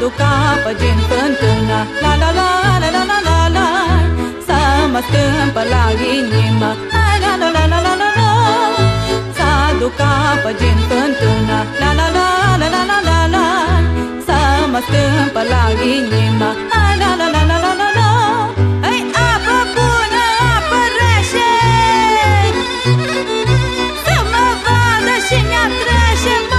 duc apă din fântână, la la la la la la la la, să mă stâmpă la inimă, la la la la la la la la, să duc apă din fântână, la la la la la la la la, să mă stâmpă la inimă, la la la la la la la la. Ei, apă bună, apă rece, să mă vadă și mi-a trece, măi.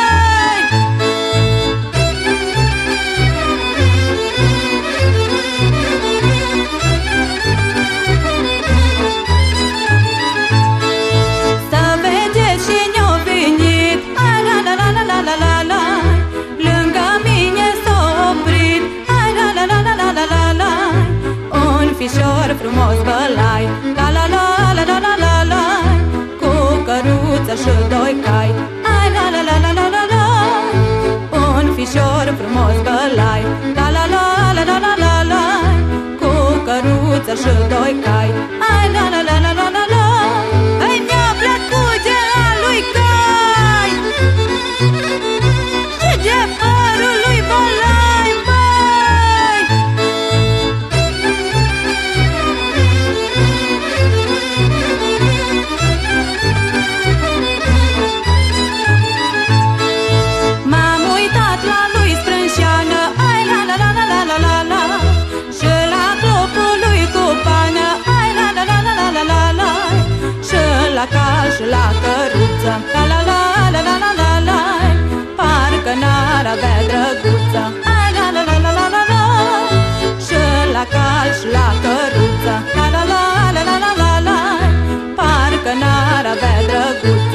Să vedeți cine-o venit, ai la la la la la la la la, lângă mine s-a oprit, ai la la la la la la la la, un fișor frumos bălai, la la la la la la la la, cu căruță și doi cai, ai la la la la la la la, un fișor frumos bălai, la la la la la la la la, cu căruță și doi cai, ai la la la la la la la. Ai, mi-a plăcut de a lui Cai și de părul lui Bălai, măi. M-am uitat la lui Sprânșeană, ai la la la la la la la la, și la clopul lui cu pană, ai la la la la la la la la, și la cal și la căruță, la la la la la la la la, parcă n-ar avea drăguță, ai la la la la la la la, și la cal și la căruță, la la la la la la la la, parcă n-ar avea drăguță.